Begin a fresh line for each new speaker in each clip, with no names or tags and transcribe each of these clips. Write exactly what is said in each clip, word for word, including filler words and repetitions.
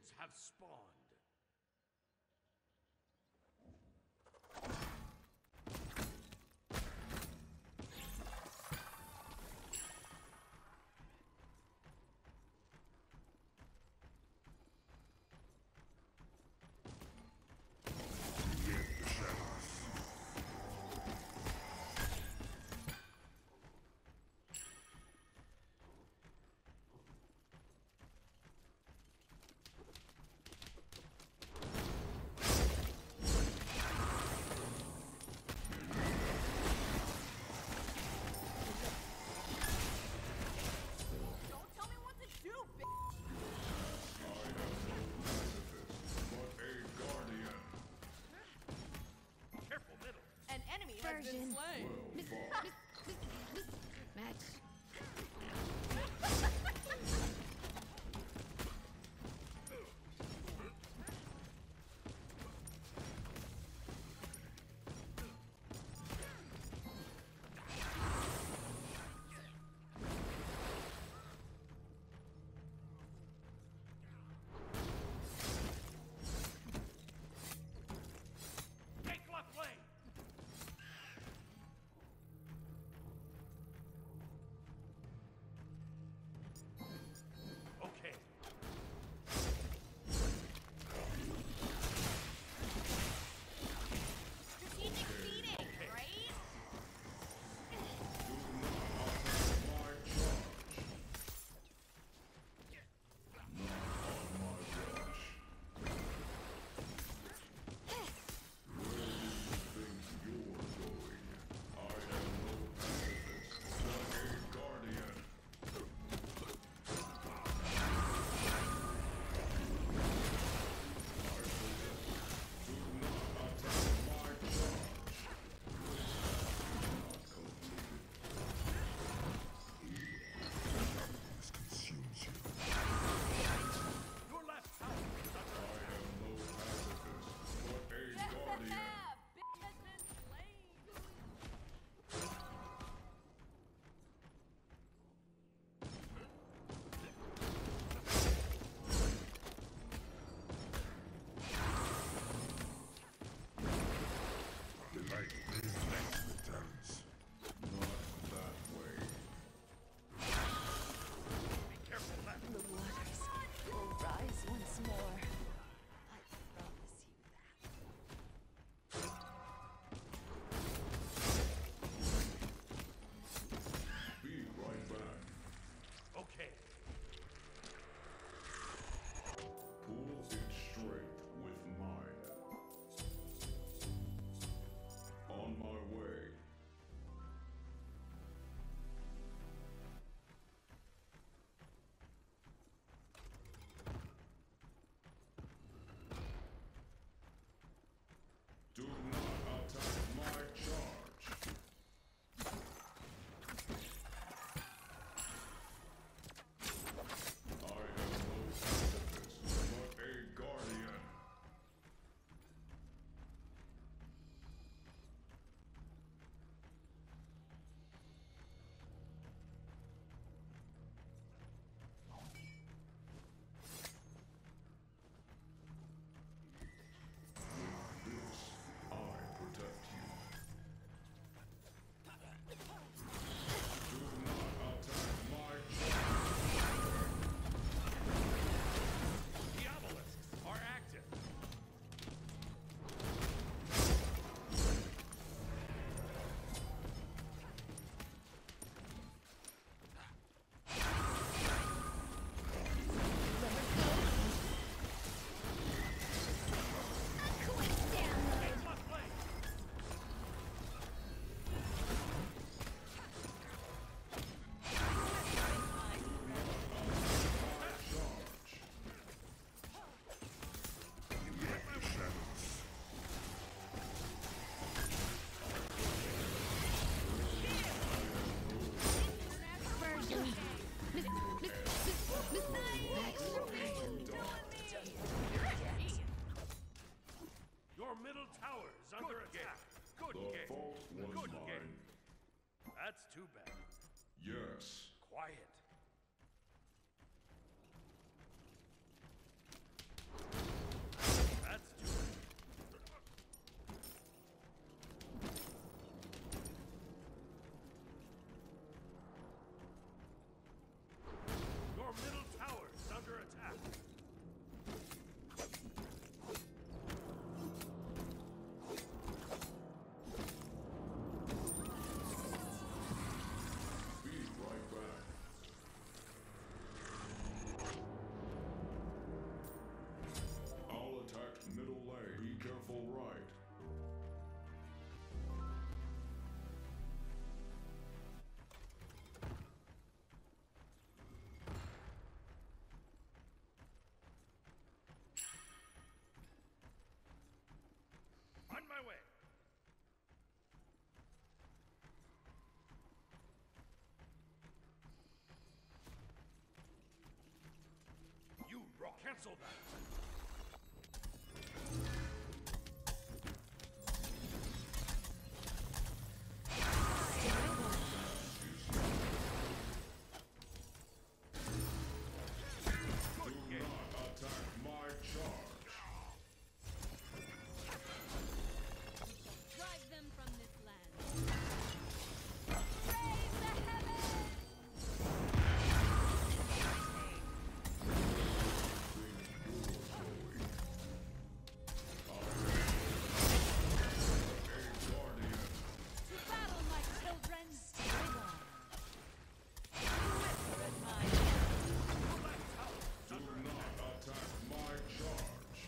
Minions have spawned.
Version. Miss, miss, miss, miss, match.
Take left lane. Okay.
Strategic feeding, right?
Your left tower is under attack.
Yeah, bitch has been slain.
The light reflects the turns. Not that way.
Be careful left.
The waters will rise once more. I promise you that.
Be right back.
Okay.
Pull its strength with mine. On my way. Do not attack my charge. I am no pacifist, but a guardian. With this, I protect you. Do not attack my charge.
Diabolisks are active. Take left lane.
Charge. Let the shadows.
Version. Miss, miss, miss, miss, match.
Your middle tower is under attack. Good
The
game.
fault was
Good
mine.
game. That's too bad.
Yes.
Quiet. Cancel that.
Drive them from this land. Raise the heavens! To battle, my children! Stay on. Whisper at my
Do not attack my charge.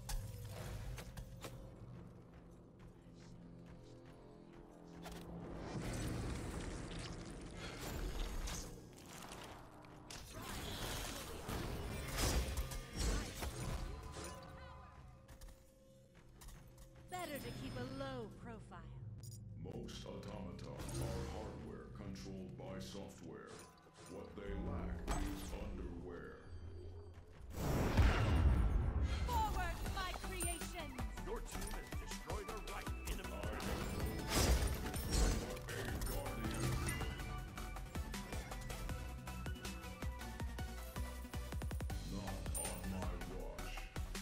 Better to keep a low profile.
Most automatons are hardware controlled by software. What they lack is underwear.
Forward, my creations!
Your team has destroyed a right enemy.
I have no but a guardian. Not on my watch.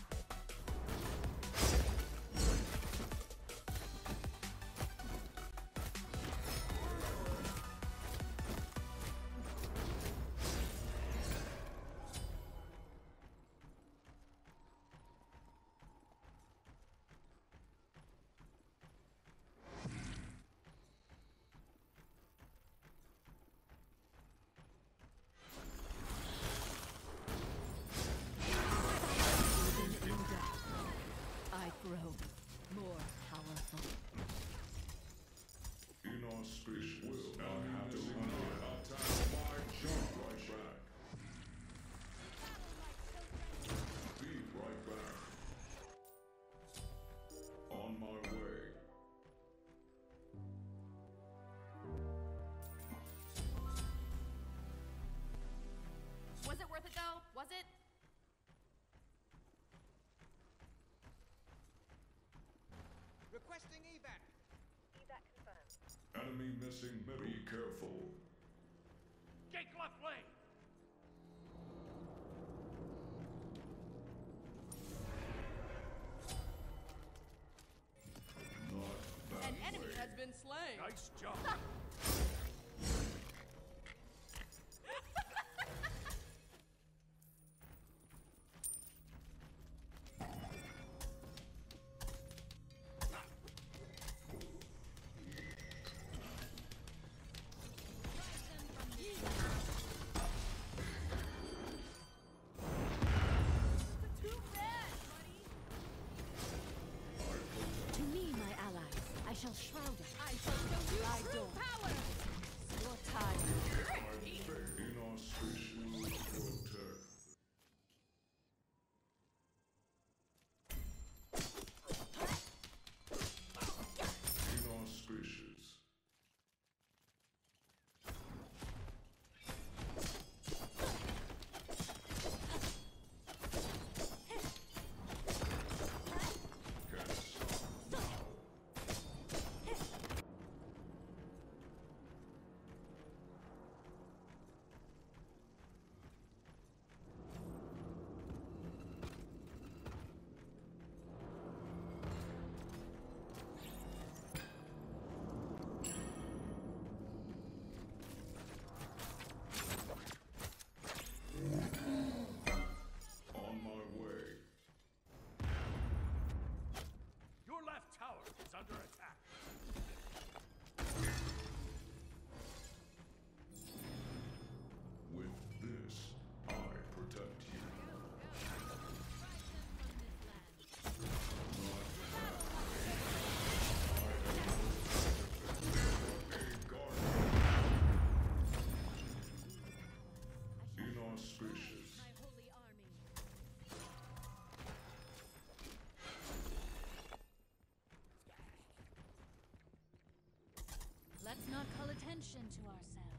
I grow more powerful.
Inauspicious will not have to attack my charge. Right back. Be right back. On my way.
Was it worth it though? Was it?
Requesting evac.
Enemy missing. Be careful.
Gate left lane.
Not that
An enemy
way.
has been slain.
Nice job.
To me, my allies, I shall shroud it.
I shall show you
I
true
don't.
power.
Your time.
Inauspicious protect. Inauspicious. Can't stop now. On my way.
Your left tower is under attack.
With this, I protect you. A guardian. Inauspicious.
My holy army. Let's not call attention to ourselves.